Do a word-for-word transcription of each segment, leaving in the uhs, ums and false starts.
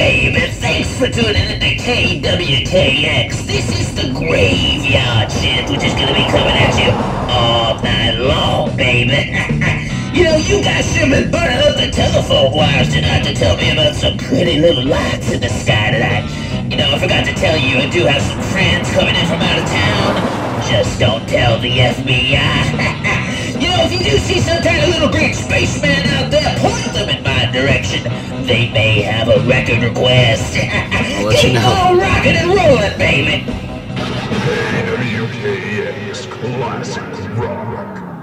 baby. Thanks for tuning in to K W K X. This is the graveyard shift, which is gonna be coming at you all night long, baby. You know, you guys should have been burning up the telephone wires tonight to tell me about some pretty little lights in the sky tonight. You know, I forgot to tell you, I do have some friends coming in from out of town. Just don't tell the F B I. You know, if you do see some kind of little green spaceman out there, point them in my direction. They may have a record request. Keep on rocking and rolling, baby. K W K X Classic Rock.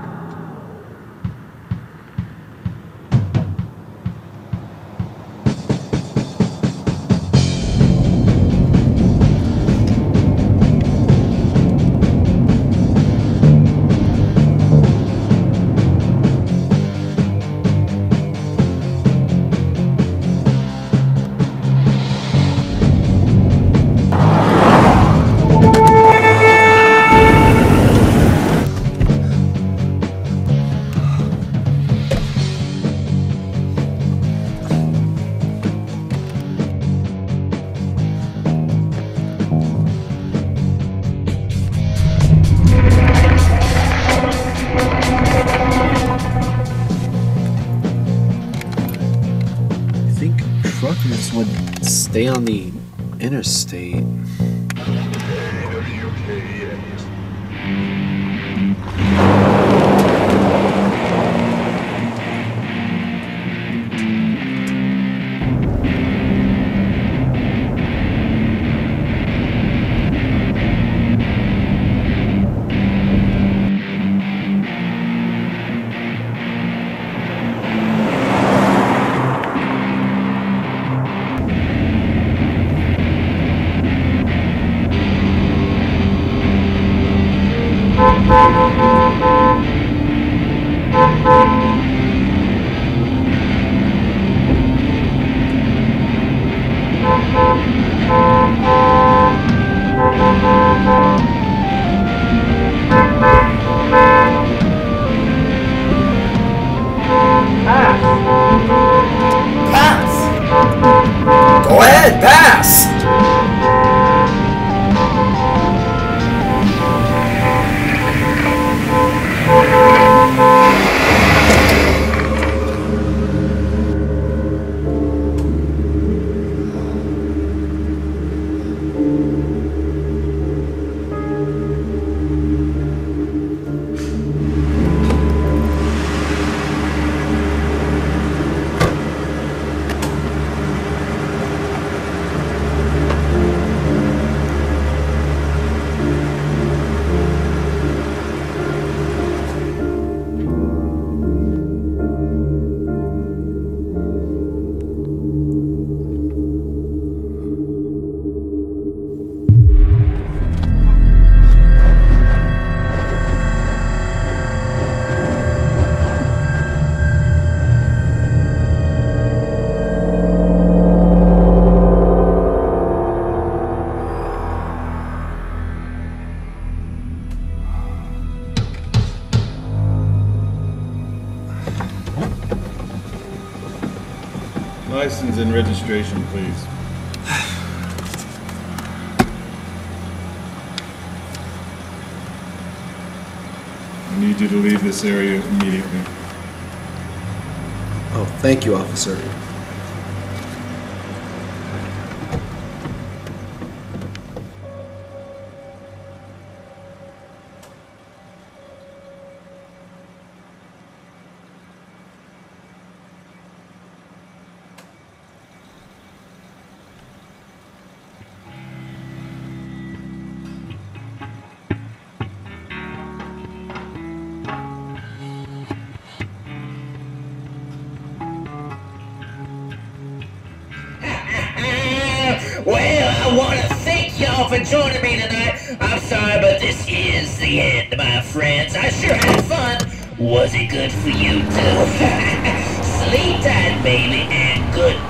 Would stay on the interstate. License and registration, please. I need you to leave this area immediately. Oh, thank you, officer. Well, I want to thank y'all for joining me tonight. I'm sorry, but this is the end, my friends. I sure had fun. Was it good for you, too? Sleep tight, baby, and good